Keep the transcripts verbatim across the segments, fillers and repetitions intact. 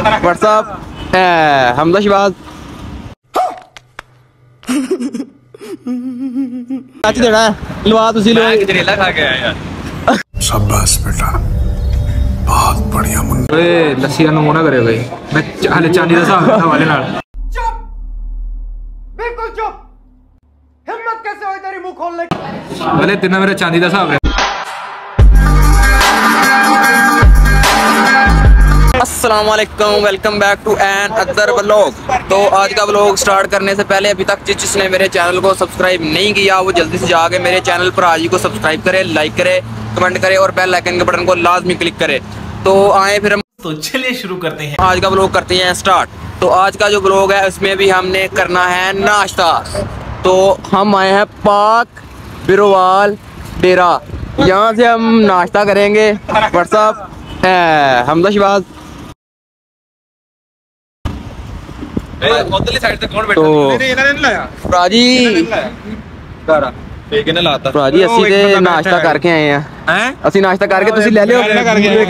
WhatsApp Hamza Shiva's देना लवा तुसी गजरेला खा के आया यार। शाबाश बेटा बहुत बढ़िया मुन्ना। ओए लस्सी नु ना करे भाई मैं हाले चांदी दा हिसाब हवाले नाल। चुप बिल्कुल चुप। हिम्मत कैसे होई तेरी मुंह खोलने की? भले तेना मेरा चांदी दा हिसाब है। अस्सलाम वालेकुम, welcome back to another vlog. तो आज का व्लॉग स्टार्ट करने से पहले अभी तक जिस जिसने मेरे चैनल को सब्सक्राइब नहीं किया वो जल्दी से जाके मेरे चैनल पर आज ही को सब्सक्राइब करे, लाइक करे, कमेंट करे और बेल आइकन के बटन को लाजमी क्लिक करे। तो आए फिर हम तो चलिए शुरू करते हैं आज का व्लॉग करते हैं स्टार्ट। तो आज का जो व्लॉग है उसमें भी हमने करना है नाश्ता। तो हम आए हैं पाक बिरोवाल डेरा, यहाँ से हम नाश्ता करेंगे। व्हाट्सअप हमजा शिवाज। तो प्राजी प्राजी असी ते नाश्ता करके आए हैं। ਅਸੀਂ ਨਾਸ਼ਤਾ ਕਰਕੇ ਤੁਸੀਂ ਲੈ ਲਿਓ ਬਟ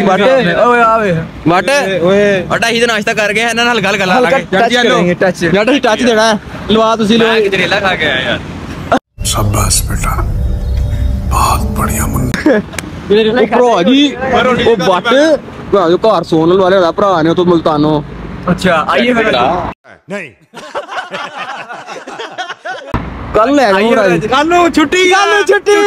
ਬਟ ਬਟ ਅਸੀਂ ਤੇ ਨਾਸ਼ਤਾ ਕਰਕੇ ਇਹਨਾਂ ਨਾਲ ਗੱਲ ਗੱਲਾਂ ਲਾਗੇ ਟੱਚ ਜੱਟ ਅਸੀਂ ਟੱਚ ਦੇਣਾ ਲਵਾ ਤੁਸੀਂ ਲੋ ਗਜਰੇਲਾ ਖਾ ਕੇ ਆਇਆ ਯਾਰ। शाबाश बेटा बहुत बढ़िया मुन्ना। ਉਹ ਭਰਾ ਜੀ ਉਹ ਬੱਟ ਭਰਾ ਜੋ ਘਰ ਸੋਨ ਵਾਲੇ ਦਾ ਭਰਾ ਨੇ ਉਹ ਤੋਂ ਮੁਲਤਾਨੋਂ। ਅੱਛਾ ਆਈਏ ਫਿਰ नहीं कल ले कल छुट्टी कल छुट्टी।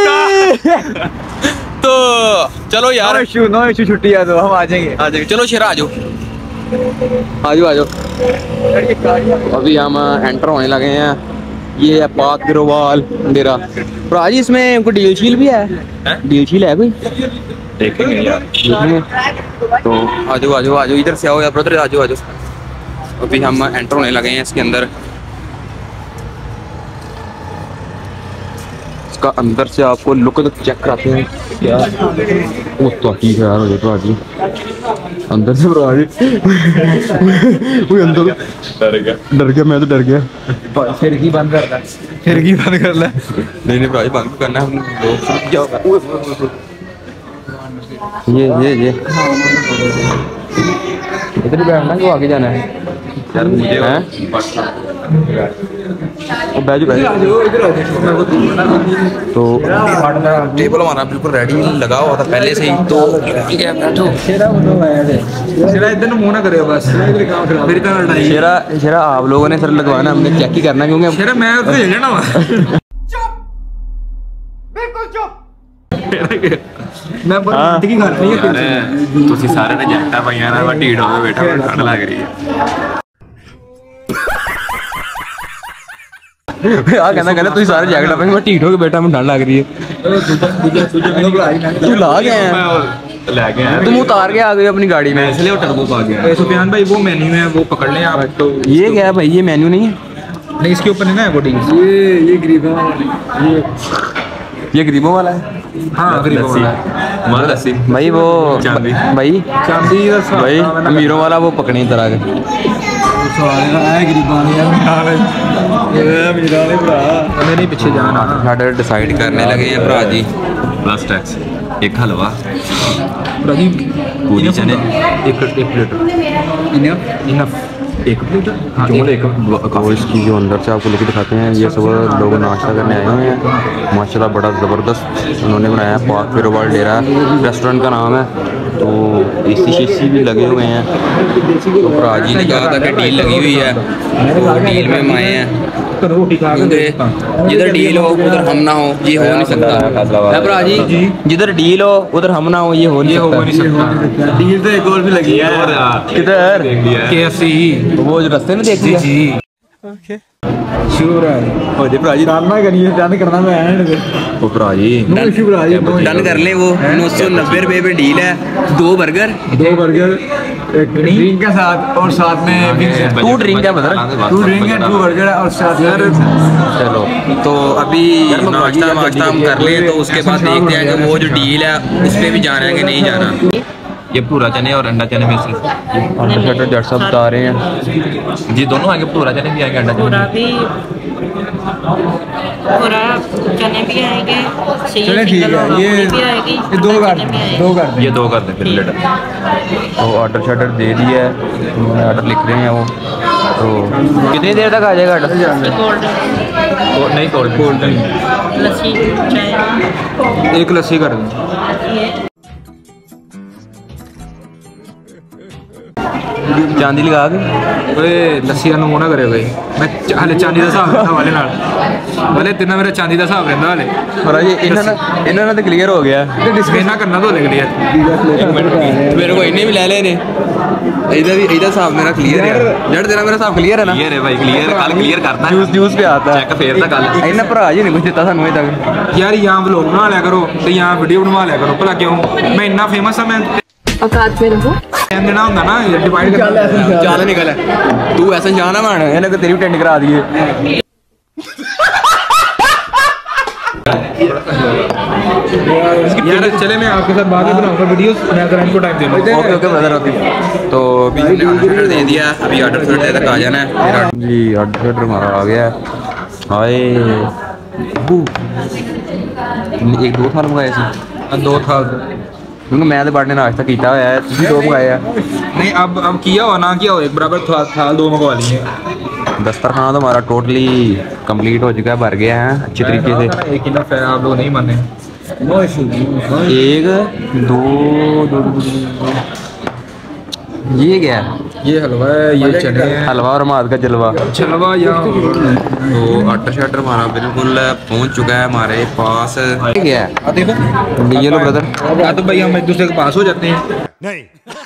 तो चलो यार नो इशू नो इशू छुट्टी है तो हम आ जाएंगे आ जाएंगे। चलो शेरा आ जाओ आ जाओ आ जाओ। अभी हम एंटर होने लगे हैं। ये है पाक बिरोवाल डेरा। भरा जी इसमें कोई डील शील भी है, डील शील है कोई? देखेंगे यार। तो आ जाओ आ जाओ आ जाओ इधर से आओ यार ब्रदर, आ जाओ आ जाओ। अभी हम एंटर होने लगे हैं इसके अंदर। इसका अंदर से आपको लुक चेक कराते हैं क्या। वो तो ठीक है यार भरा जी अंदर से भरा जी वो अंदर डर गया डर गया मैं तो डर गया। खिड़की बंद कर ले खिड़की बंद कर ले। नहीं नहीं भरा जी बंद करना है हम लोग। ये ये ये इधर बैठना कि आगे जाना है यार मुझे हैं बैजो बैजो। तो टेबल हमारा बिल्कुल रेडी लगा हुआ था पहले से ही। तो बैठो शेरा इधर मुंह ना करे बस मेरी तरह लड़ाई। शेरा शेरा आप लोगों ने सर लगवाना, हमने चेक ही करना क्योंकि शेरा मैं तो ले लेना वा। चुप बिल्कुल चुप। मैं बात की कर रही है ਤੁਸੀਂ ਸਾਰੇ ਨੇ ਜੱਟਾ ਪਾਈਆਂ ਨਾ ਢੀੜ ਹੋਵੇ ਬੈਠਾ ਠੰਡ ਲੱਗ ਰਹੀ ਹੈ। आ कहना कहना तुम सारे जैकेट पाएंगे मैं ढीठ हो के बैठा मैं ठंड लग रही है। तू ला गया है ले गए तुम उतार के आ गए अपनी गाड़ी में इसलिए वो टर्बो पा गया। सुफियान भाई वो मेन्यू है वो पकड़ लें आप। तो ये क्या है भाई, ये मेन्यू नहीं है? नहीं इसके ऊपर नहीं ना है कोडिंग। ये ये गरीबों ये ये गरीबों वाला है। हाँ गरीबों वाला माल लस्सी भाई वो चांदी भाई चांदी भाई अमीरों वाला वो पकड़े तरह के मेरे पीछे जाना साढ़े डिसाइड करने लगे हैं भरा जी। प्लस टैक्स एक हलवा राजीव पूरी चने एक एक प्लेट इनफ इनफ एक प्लेट हाँ एक वो इसकी जो अंदर से आपको लेके दिखाते हैं। ये सब लोग नाश्ता करने आए हुए हैं माशाल्लाह बड़ा ज़बरदस्त उन्होंने बनाया है। पाक बिरोवाल डेरा रेस्टोरेंट का नाम है। तो एसी शेसी भी लगे हुए हैं। तो भरा जी ने कहा था कि डील लगी हुई है तो डील में हम आए हैं क्योंकि जिधर डील हो उधर हम ना हो ये हो नहीं सकता है भरा जी। जिधर डील हो उधर हम ना हो ये हो नहीं सकता। डील तो एक और भी लगी है किधर केएफसी वो जो रास्ते में देख लिया श्योर है हो जे भरा जी करना करिए डन करना मैं एंड ओ भरा जी डन कर ले। वो नौ सौ नब्बे रुपये पे डील है। दो बर्गर दो बर्गर एक ड्रिंक के साथ और साथ में टू ड्रिंक है बता टू ड्रिंक है टू बर्गर है और साथ यार। चलो तो अभी नाश्ता वाश्ता हम कर ले तो उसके बाद देखते हैं कि वो जो डील है उस पर भी जाना है कि नहीं जाना। ये भटूरा चने और अंडा चने में से आटा शटर जट सब बता रहे हैं जी दोनों आएंगे। भटूरा चने भी आएंगे अंडा चने पूरा भी पूरा चने भी आएंगे, चले ठीक है, ये भी आएगी, ये दो कर दो कर ये दो कर दें फिर प्लेट। तो ऑर्डर शर्डर दे दिया है, उन्होंने ऑर्डर लिख रहे हैं वो। तो कितनी देर तक आ जाएगा ऑर्डर? कोल्ड तो नहीं कोल्ड कोल्ड नहीं, लस्सी चाय एक लस्सी कर दें। चांदी लगा के ओए लस्सी ਨੂੰ ਮੋਨਾ ਕਰਿਓ ਬਈ ਮੈਂ ਹਾਲੇ ਚਾਂਦੀ ਦਾ ਹਿਸਾਬ ਰੱਖਦਾ ਵਾਲੇ ਨਾਲ ਵਾਲੇ ਤਿੰਨਾ ਮੇਰਾ ਚਾਂਦੀ ਦਾ ਹਿਸਾਬ ਰਹਿੰਦਾ ਹਾਲੇ और ये इन्होंने इन्होंने तो क्लियर हो गया। ਤੇ ਡਿਸਕ੍ਰਿਪਸ਼ਨ ਕਰਨਾ ਤੋਂ ਲਿਖ ਲਿਆ मेरे को इन्हें भी ले लेने इधर भी इधर साहब मेरा क्लियर है जड़ तेरा मेरा साहब क्लियर है ना क्लियर है भाई, क्लियर कल क्लियर करता है। न्यूज़ न्यूज़ पे आता है चेक फेर दा कल इन्हें भरा जी नहीं कुछ दिता सानू अजे तक। ਯਾਰ ਜਾਂ ਵਲੌਗ ਬਣਾ ਲਿਆ ਕਰੋ ਤੇ ਜਾਂ ਵੀਡੀਓ ਬਣਵਾ ਲਿਆ ਕਰੋ ਭਲਾ ਕਿਉਂ ਮੈਂ ਇੰਨਾ ਫੇਮਸ ਆ ਮੈਂ औकात में रहो। ਟਾਈਮ ਦੇਣਾ ਹੁੰਦਾ ਨਾ ਡਿਵਾਈਡ ਕਰਨਾ चल निकल तू ऐसा जान ना मान इन्हें को तेरी भी टेंट करा दिए। यार चले मैं आपके साथ बाद में बनाऊंगा वीडियोस मैं अगर इनको टाइम दे दूंगा ओके ओके ब्रदर ओके। तो अभी हमने ऑर्डर दे दिया, अभी ऑर्डर थोड़ी देर तक आ जाना है जी। ऑर्डर शर्डर हमारा आ गया है। हाय बू एक दो थाल मंगाए थे दो थाल क्योंकि मैं तो बड़ने नाश्ता किया हुआ है, तुम दो मंगाए हैं। नहीं अब अब किया हो ना किया हो एक बराबर थाल थाल दो मंगवा लिए। दस्तरखाना तो हमारा टोटली कंप्लीट हो चुका है, भर गया है अच्छे तरीके से। एक ही नफा है, आप लोग नहीं माने। एक दो दो, दो, दो, दो। ये क्या है? ये हलवा है, ये चने हैं, हलवा और माद का जलवा। छलवा या तो ऑर्डर शर्टर हमारा बिल्कुल पहुंच चुका है हमारे पास। ये क्या है? आ देखो ये लो ब्रदर। या तो भाई हम एक दूसरे के पास हो जाते हैं। नहीं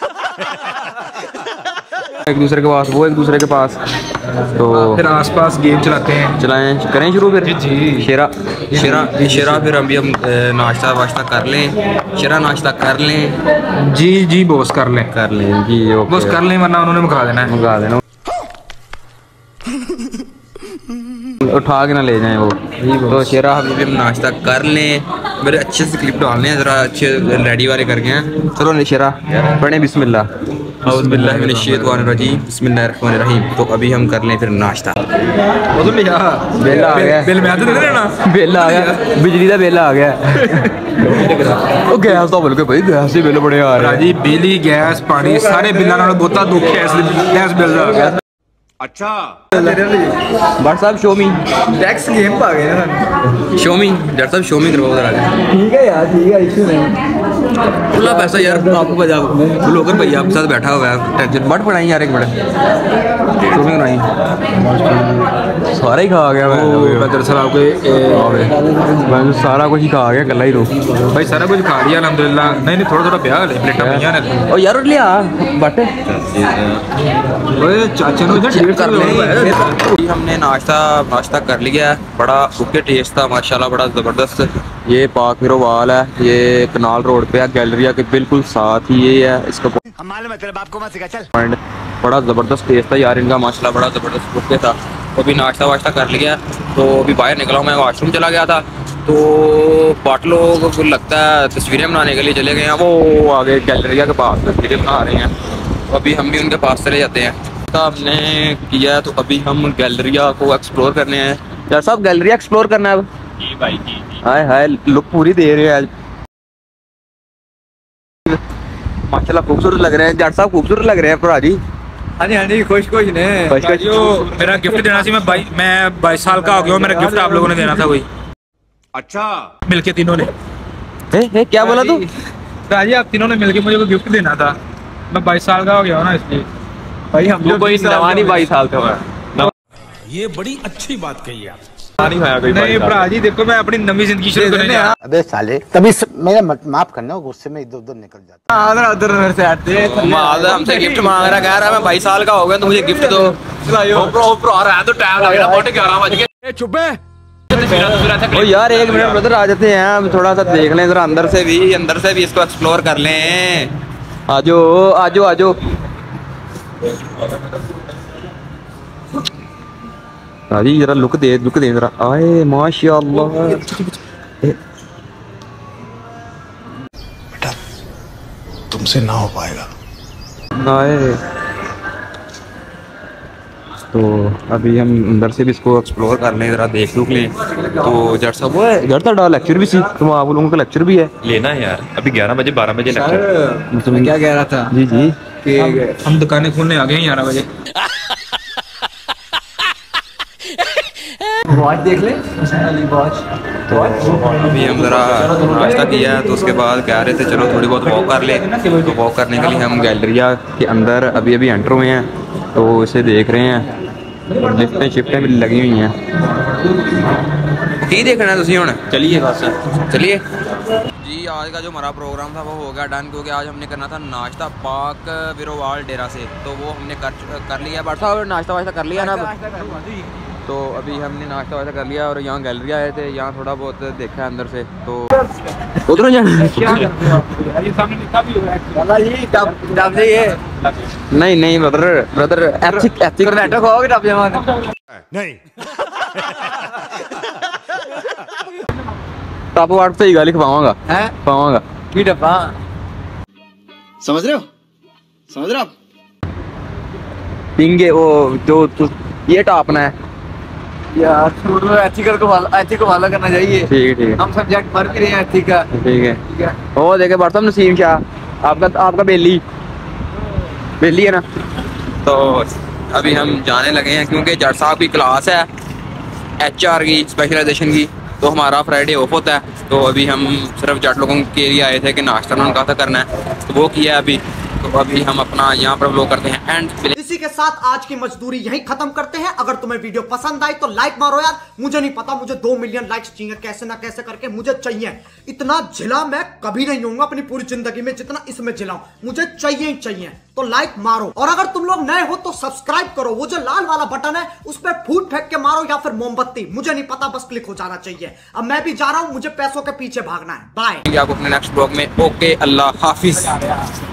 एक दूसरे के पास, वो एक दूसरे के पास। तो फिर आसपास गेम चलाते हैं। चलाएं करें शुरू फिर जी। शेरा शेरा शेरा फिर अभी हम अ, नाश्ता वाश्ता कर लें। शेरा नाश्ता कर लें जी जी बॉस कर लें कर लें जी ओके बॉस कर लें वरना उन्होंने मुका देना है। मंगा देना उठा के ना ले जाएं वो। तो शेरा अभी भी हम नाश्ता कर लें, मेरे अच्छे से क्लिप डालने हैं ज़रा अच्छे रेडी वाले करके हैं। चलो नहीं शेरा पढ़ें बिस्मिल्लाह औज़ु बिल्लाहि मिनश शैतानिर रजीम बिस्मिल्लाहिर रहीम। तो अभी हम कर लें फिर नाश्ता। वो तो लिया बिल आ गया, बिल मैं तो दे देना बिल आ गया, बिजली का बिल आ गया। ओ गैस तो बोल के भाई गैस से बिल बड़े आ रहे हैं जी। बिजली गैस पानी सारे बिलों नाल बहुता दुख है इस गैस बिल दा। अच्छा बट साहब शो मी टैक्स गेम पा गए ना शो मी डॉक्टर साहब शो मी करवाओ जरा। ठीक है यार ठीक है इशू नहीं खुला पैसा यार आपको बजा ब्लॉगर भैया आपके साथ बैठा हुआ है टेंशन मत पड़ाई यार एक मिनट शो मी कराई सारा ही खा गया मैं मैं दरअसल आपको मैं सारा कुछ ही खा गया कल ही तो भाई सारा कुछ खा लिया अल्हम्दुलिल्लाह। नहीं नहीं थोड़ा थोड़ा प्याज ले प्लेटा पिया ने ओ यार लिया बट ओए चाचा ने इधर कर ले। हमने नाश्ता नाश्ता कर लिया, बड़ा ओके टेस्ट था माशाल्लाह, बड़ा ज़बरदस्त। ये पाक वाल है, ये कनाल रोड पे है, गैलरिया के बिल्कुल साथ ही ये है। इसका पॉइंट बड़ा ज़बरदस्त टेस्ट था यार इनका माशाल्लाह, बड़ा ज़बरदस्त ओके था। तो अभी नाश्ता वाश्ता कर लिया तो अभी बाहर निकला हूँ, मैं वॉशरूम चला गया था। तो बाट लोग को लगता है तस्वीरें बनाने के लिए चले गए हैं, वो आगे गैलरिया के पास तस्वीरें बना रहे हैं। तो अभी हम भी उनके पास चले जाते हैं। हमने किया तो अभी हम गैलरिया को एक्सप्लोर करने हैं। यार साहब गैलरिया एक्सप्लोर करना है अब जी भाई जी हाय हाय लुक पूरी दे रहे हैं आज माशाल्लाह, खूबसूरत लग रहे हैं जट साहब, खूबसूरत लग रहे हैं भरा जी। हाँ जी हाँ जी खुश खुश ने खुश खुश। जो मेरा गिफ्ट देना सी मैं बाई मैं बाईस साल का हो गया हूँ, मेरा गिफ्ट आप लोगों ने देना था कोई अच्छा मिलके तीनों ने। ए, ए, क्या बोला तू? राजी आप तीनों ने मिलके मुझे कोई गिफ्ट देना था, मैं बाईस साल का हो गया हूँ ना इसलिए भाई हम वो कोई नवा नहीं बाईस साल का हुआ ये बड़ी अच्छी बात कही आप। नहीं होया कोई नहीं भरा जी देखो मैं अपनी नवी जिंदगी शुरू करने जा अबे साले तभी स... मेरा माफ करना गुस्से में इधर उधर निकल जाता उधर उधर से आते हमसे गिफ्ट मांग रहा, कह रहा मैं बाईस साल का हो गया तो मुझे गिफ्ट दो। तो टाइम लग रहा है ग्यारह बज के चुप है ओ यार एक मिनट ब्रदर आ जाते हैं, हम थोड़ा सा देख लें जरा अंदर से भी, अंदर से भी इसको एक्सप्लोर कर लें। आजो आजो आजो जी जरा लुक दे लुक दे जरा। आए माशाल्लाह बेटा तुमसे ना हो पाएगा। आए तो अभी हम अंदर से भी इसको एक्सप्लोर कर लें, ज़रा देख लूँ लें। तो जट साहब वो है जट साहब लेक्चर भी सी, तो आप लोगों का लेक्चर भी है लेना है यार, अभी ग्यारह बजे बारह बजे लेक्चर। सर मैं क्या कह रहा था जी जी कि हम दुकानें खोलने आ गए हैं ग्यारह बजे। वॉच देख ले वॉच। तो अभी हम ज़रा नाश्ता किया है, तो उसके बाद कह रहे थे चलो थोड़ी बहुत वॉक कर ले। तो वॉक करने के लिए हम गैलरिया के अंदर अभी अभी एंटर हुए हैं, तो इसे देख रहे हैं। लिफ्टें शिफ्टें भी लगी हुई हैं। की देखना है तुम हुण? चलिए बस चलिए जी। आज का जो हमारा प्रोग्राम था वो हो गया डन, क्योंकि आज हमने करना था नाश्ता पाक विरोवाल डेरा से, तो वो हमने कर कर लिया। बट साहब नाश्ता वाश्ता कर लिया ना अब? तो अभी हमने नाश्ता वाश्ता कर लिया और यहाँ गैलरी आए थे, यहाँ थोड़ा बहुत देखा अंदर से। तो उधर जाना नहीं नहीं ब्रदर ब्रदर एथिक एथिक नहीं टॉप वाट सही गाली खवाऊंगा हैं खवाऊंगा की डब्बा समझ रहे हो समझ रहे हो आप? पिंगे वो जो तु, ये टॉप ना है यार, छोड़ो एथिकल को फॉलो एथिक को फॉलो करना चाहिए। ठीक है ठीक है हम सब्जेक्ट पढ़ भी रहे हैं एथिक का। ठीक है ठीक है। ओ देखे बरतम नसीम शाह आपका आपका बेली बेली है ना। तो अभी हम जाने लगे हैं, क्योंकि जट साहब की क्लास है एच आर की स्पेशलाइजेशन की, तो हमारा फ्राइडे ऑफ होता है। तो अभी हम सिर्फ जट लोगों के लिए आए थे कि नाश्ता उन्होंने कहा था करना है, तो वो किया अभी। तो अभी हम अपना यहाँ पर व्लॉग करते हैं एंड इसी के साथ आज की मजदूरी यहीं खत्म करते हैं। अगर तुम्हें वीडियो पसंद आई तो लाइक मारो यार। मुझे नहीं पता, मुझे दो मिलियन लाइक्स चाहिए, कैसे ना कैसे करके मुझे चाहिए। इतना झिला मैं कभी नहीं होऊंगा अपनी पूरी जिंदगी में जितना इसमें झिलाऊं, मुझे चाहिए ही चाहिए। तो लाइक मारो, और अगर तुम लोग नए हो तो सब्सक्राइब करो। वो जो लाल वाला बटन है उस पर फूट फेंक के मारो या फिर मोमबत्ती, मुझे नहीं पता, बस क्लिक हो जाना चाहिए। अब मैं भी जा रहा हूं, मुझे पैसों के पीछे भागना है। बाय। आपको अपने नेक्स्ट ब्लॉग में। ओके, अल्लाह हाफिज।